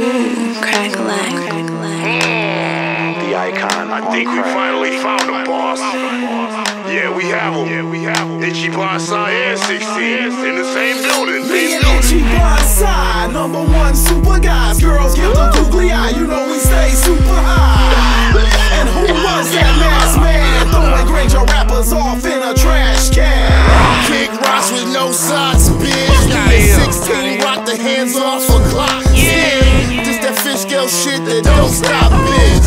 The icon. I think we finally found a boss. Yeah, we have him. Itchy Bonsai and 16 in the same building. Me and Itchy Bonsai, #1 super guys. Girls give the googly eye, you know we stay super high. And who was that masked man throwing Granger rappers off in a trash can? Kick rocks with no socks, bitch. 16 rock the hands off a clock. Yeah, this that fish girl shit that don't stop, bitch.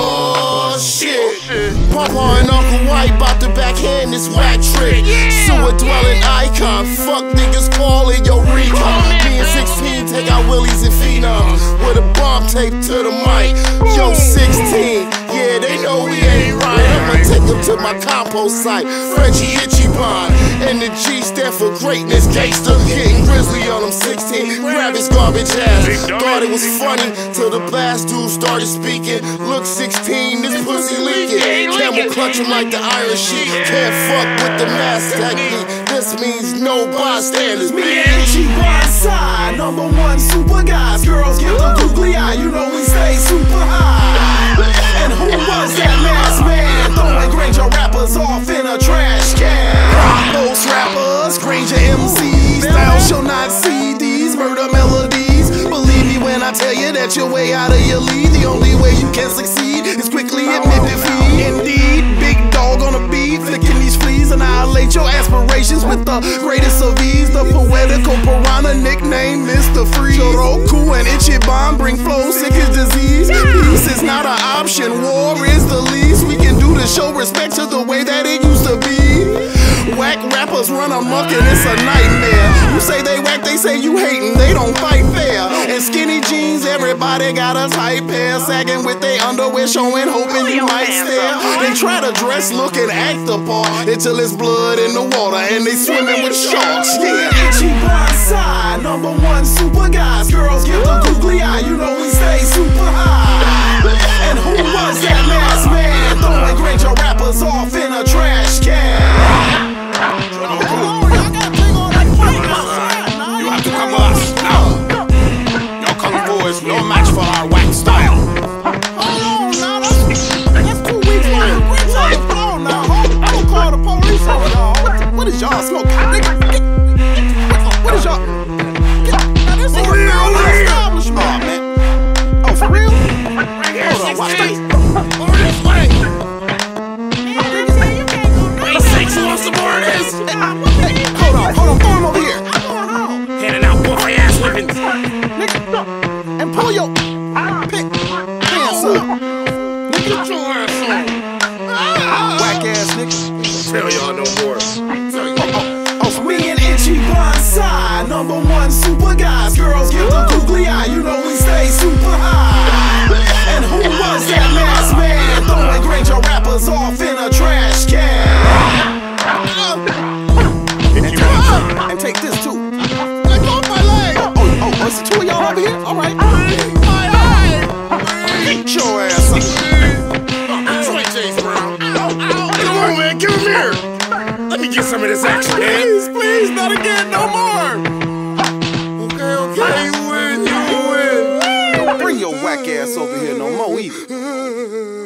Oh shit. Papa and Uncle White bout to backhand this whack trick. Sewer dwelling icon. Fuck niggas calling yo recon. Me and 16 take out willies and phenoms with a bomb taped to the mic. Yo 16, yeah they know we ain't right. I'ma take them to my compost site. Frenchie Itchy Bond. And the G stand for greatness. Gangsta getting grizzly on him 16. Grab his garbage ass. Thought it was funny till the blast dude started speaking. Look 16, this pussy leaking. Camel clutch him like the iron sheet. Can't fuck with the mask technique. This means no bystanders. Me and Itchy Bonsai, #1 super guys. Girls give the googly eye, you know we stay super high. And who was that masked man throwing Granger rappers off in a trash can? Most rappers, Granger MCs, thou shall not see these murder melodies. Believe me when I tell you that you're way out of your league. The only way you can succeed is quickly admit defeat. Indeed, big dog on a beat, flicking these fleas, annihilate your aspirations with the greatest of ease. The poetical piranha, nickname Mr. Freeze. Joroku and Itchy Bond bring flow, sick as disease. Peace is not an option, war is the least we can do to show respect to the way that it used to be. Whack rappers run amok and it's a nightmare. You say they whack, they say you hatin', they don't fight fair. And skinny jeans, everybody got a tight pair. Sagging with their underwear showing, hoping you might stare. They try to dress, look and act the part until it's blood in the water and they swimming with sharks. Yeah, Itchy Bonsai, #1 super guys. Girls give the googly eye, you know we stay super high. And who was that masked man throwing Granger rappers off in a trash can? You have to come us now. Your Kung Fu is no match for our whack style. Hold on, now that's 2 weeks long. Hold on now, I'm gonna call the police on y'all. What is y'all smoking? What is y'all? Now this is a real establishment, man. Oh, for real? Hold on, watch this. Over this way. Wait, 6 wants some more of this. Hey, hold on, throw him over here. Handing out boy ass whippings. Nigga, and pull your pants up. Get your ass on. Whack ass nigga. Tell y'all no more. Me and Itchy Bonsai, #1 super guys. Girls give the googly eye, you know we stay super high. And who was that masked man throwing Granger rappers off in a trash can? And take this too. Let go of my leg. Oh, it's the 2 of y'all over here? Alright. Get your ass up. Sweet James Brown. Come on, man, give him here. Let me get some of this action, man. Please, not again, no more. Okay, you win. Don't bring your whack ass over here no more either.